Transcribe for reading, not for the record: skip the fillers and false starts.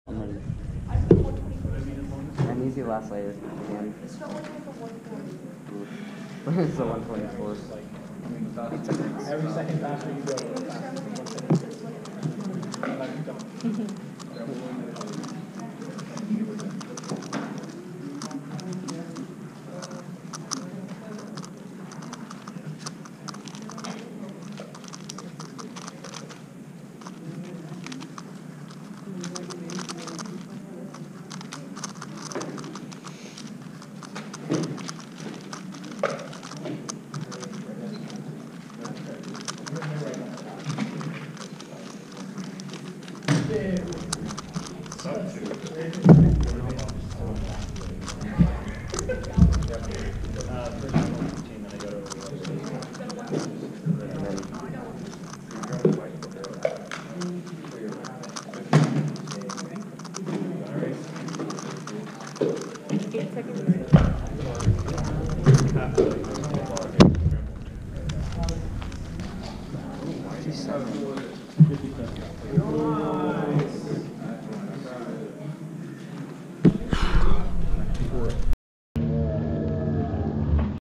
I'm ready. And easy last layer again. It's the 124. Every second faster you go,